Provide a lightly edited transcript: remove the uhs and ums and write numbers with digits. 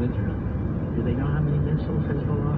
winter. Do they know how many missiles Hezbollah